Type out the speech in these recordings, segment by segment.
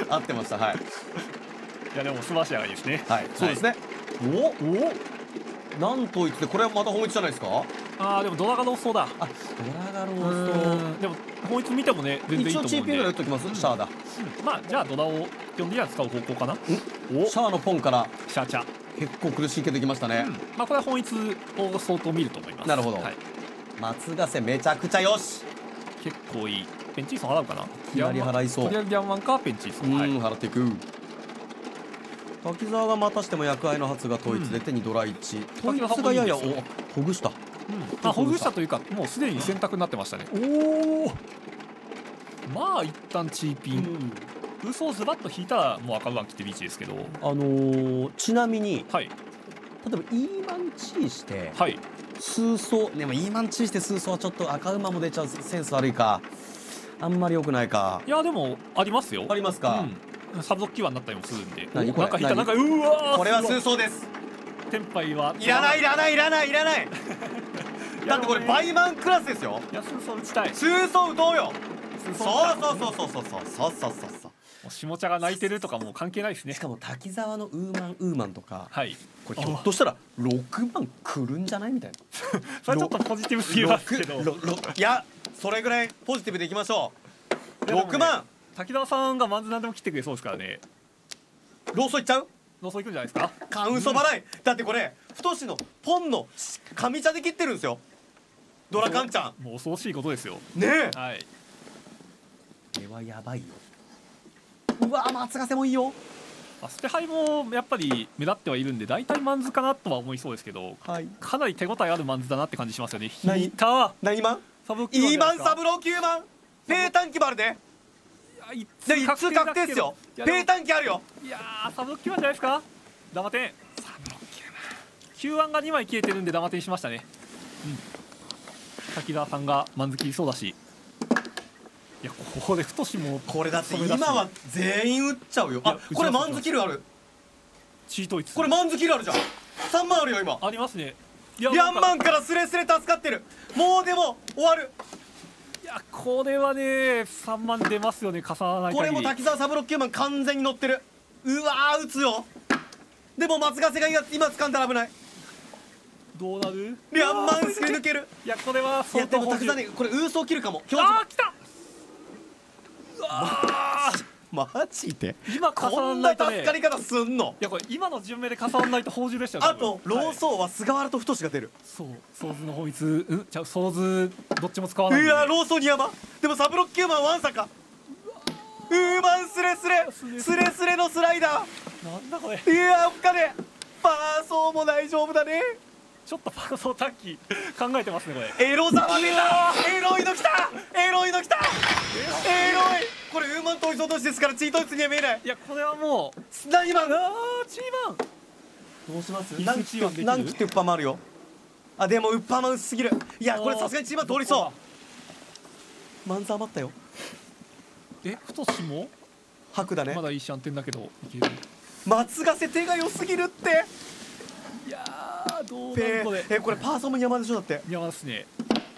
合ってました。はい。 いやでも素晴らしい上がりですね。 はい、そうですね。なんといってこれはまた本一じゃないですか。 ああでもドラがローストだ。 あ、ドラガロースでも本一見てもね全然いいと思うんで。 一応チーピンぐらい打っときます。シャアだ。 まあじゃあドラを基本的には使う方向かな。 シャアのポンからシャーチャ。 結構苦しいけどいきましたね。 まあこれは本一を相当見ると思います。 なるほど。松ヶ瀬めちゃくちゃよし。 結構いい。ペンチーソン払うかな。 左払いそう。 とりあえずヤンマンかペンチーソン。 払っていく。滝沢がまたしても役合の発が統一出て2ドラ1。統一がややほぐした。 ほぐしたというかもうすでに選択になってましたね。おお。まあ一旦チーピン。嘘をズバッと引いたらもう赤番切ってビーチですけど。 ちなみに、 はい。 例えばイーマンチーして、 はい。 数層でもイーマンチーして数層はちょっと赤馬も出ちゃうセンス悪いか。あんまり良くないか。 いやでもありますよ。 ありますか。 サブドッキーワになったりもするんで。 何これ。 なんか引いたなんかうわー。 これは数層です。 テンパイはいらないいらないいらないいらない。だってこれバイマンクラスですよ。 いや数層打ちたい。 数層打とうよ。そうそうそうそうそうそうそうそうそう。 下茶が泣いてるとかもう関係ないですね。 しかも滝沢のウーマンとか、 はい、 これひょっとしたら6万くるんじゃないみたいな。 それちょっとポジティブすぎますけど。 いやそれぐらいポジティブでいきましょう。6万。 滝沢さんがマンズ何でも切ってくれそうですからね。 ローソいっちゃう。 ローソいくんじゃないですか。 カウンソ払い。だってこれ太のポンの上茶で切ってるんですよ。ドラカンちゃん。 もう恐ろしいことですよねえ。 はい。 これはやばいよ。うわ松ヶ瀬もいいよ。 ステハイもやっぱり目立ってはいるんで大体マンズかなとは思いそうですけど、かなり手応えあるマンズだなって感じしますよね。引いた。 何マン？ サブイーマンサブロー9万。ペータンキもあるね。一通確定ですよ。ペータンキあるよ。 いやーサブロッキューマンじゃないですか。ダマテン。サブロッキューマン。9案が2枚消えてるんでダマテンしましたね。滝沢さんがマンズ切りそうだし。いやここで太しもこれだって今は全員打っちゃうよ。あこれマンズキルある。 チートイツ。 これマンズキルあるじゃん。3万あるよ今。 ありますね。 ヤンマンからスレスレ助かってる。もうでも終わる。 いやこれはね3万出ますよね。重ならない限り。 これも滝沢サブロッキューマン完全に乗ってる。うわー打つよ。でも松ヶ瀬が今掴んだら危ない。 どうなる。 ヤンマンすり抜ける。 いやこれは相当。いやでも滝沢ねこれウーソー切るかも。 ああ来た。 マジで今重ならこんないなとね。 助かり方すんの。 いやこれ今の順目で重ならないと宝珠でしたよ。 あとローソーは菅原と太が出る。 そうソーズの法律じゃあソーズどっちも使わない。 いやローソーに山。でもサブロッキューマンワンサか。ウーマンスレスレスレスレのスライダー。 なんだこれ。 いやおっかね。パーソーも大丈夫だね。 ちょっとパーソータッキー考えてますねこれ。 エロザワ出た。エロいのきた。エロいのきた。エロい。これウーマン統一落としですからチートイツには見えない。 いやこれはもう何番。 ああチーマンどうします。 何切って何切ってウッパーマンあるよ。あでもウッパーマン薄すぎる。いやこれさすがにチーマン通りそう。マンザー余ったよ。 太しも白だね。 まだいいシャンテンだけどいける。 松ヶ瀬手が良すぎるって。 いやーどうなるこれ。 これパーソーも山でしょ。だって山ですね。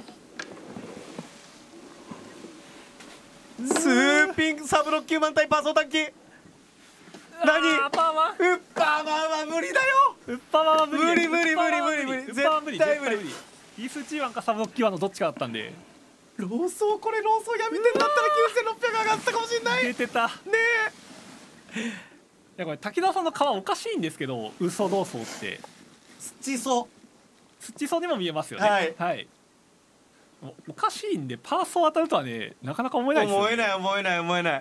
スーピングサブロッキューマン対パーソータッキー。何ウッパーマン。 ウッパーマンは無理だよ。 ウッパーマンは無理。 無理無理無理無理無理。絶対無理。 イースチーワンかサブロッキーワンのどっちかだったんで。 ローソーこれローソーやめてんだったら9600上がったかもしれない。 出てたねえ。いやこれ滝沢さんの皮おかしいんですけど嘘同窓って土層土層にも見えますよね。はい、おかしいんでパーソー当たるとはねなかなか思えないですよね。 思えない思えない思えない。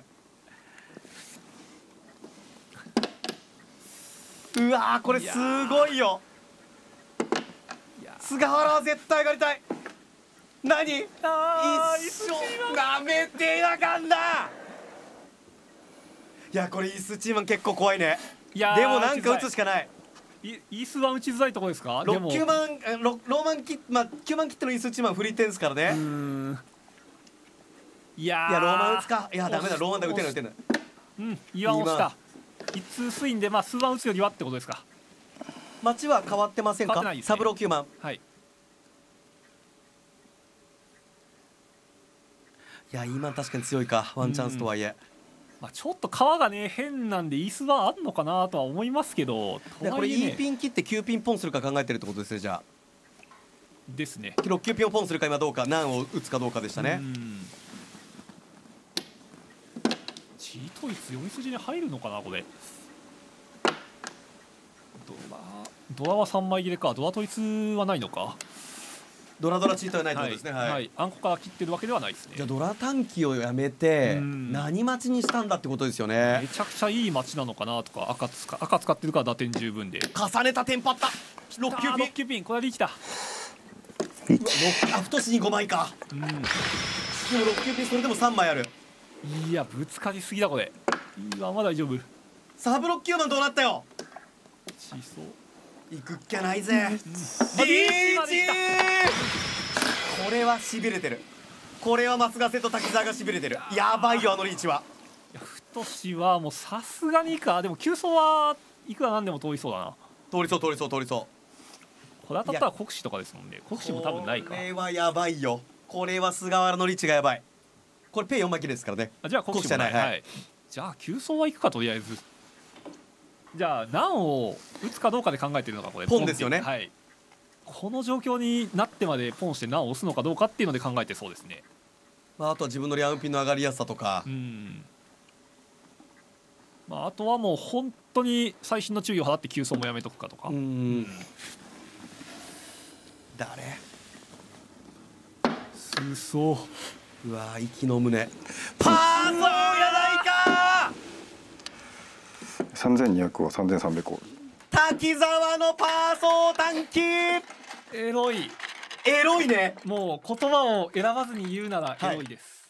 うわーこれすごいよ。菅原は絶対上がりたい。何一生なめてなかんだ。いやこれイースチーマン結構怖いね。でもなんか打つしかない。 イースは打ちづらいところですか。 9万ローマンキット、まあ9万キットのイースチーマンフリーテンですからね。いやローマン打つか。いやダメだローマンだ打てない打てない。 岩押した。一通薄いんでまあ数番打つよりはってことですか。 街は変わってませんか。サブロー9万。はい。いや今確かに強いかワンチャンスとはいえ。 まあ、ちょっと川がね変なんでイースはあんのかなとは思いますけど、とこれはいえね E ピン切って9ピンポンするか考えてるってことですね。じゃあですね。 6、9ピンをポンするか今どうか、ナンを打つかどうかでしたね。 G 統一読み筋に入るのかなこれ。ドラは3枚切れか。ドラ統一はないのか。 ドラドラチートはないってことですね。 はい、あんこから切ってるわけではないですね。 じゃあドラ短期をやめて何待ちにしたんだってことですよね。 めちゃくちゃいい街なのかなとか、赤使ってるから打点十分で重ねたテンパった。6、9ピン。 6、9ピンこれはリーチだ。 太しに5枚か。でも6、9ピンそれでも3枚ある。 いやぶつかりすぎだこれ。うわまだ大丈夫。 サブ6、9番どうなったよ。 しそう行くっきゃないぜ。リーチ。これはしびれてる。これは松ヶ瀬と滝沢がしびれてる。やばいよあのリーチは。 いや太しはもうさすがにか。でも急走はいくらなんでも通りそうだな。 通りそう通りそう通りそう。 これ当たったら国士とかですもんね。国士も多分ないか。 これはやばいよ。これは菅原のリーチがやばい。これペイ4枚切れですからね。 あじゃあ国士もない。はい、じゃあ急走は行くかとりあえず。じゃあ難を打つかどうかで考えてるのがこれポンですよね。 はい、この状況になってまでポンして難を押すのかどうかっていうので考えてそうですね。 まあ、あとは自分のリアウンピンの上がりやすさとか、 まあ、あとはもう本当に細心の注意を払って急走もやめとくかとか。 誰すそう。 うわ息の胸パーソーやないか。 3200を3300を滝沢のパーソー短期。 エロい。 エロいね。 もう言葉を選ばずに言うならエロいです。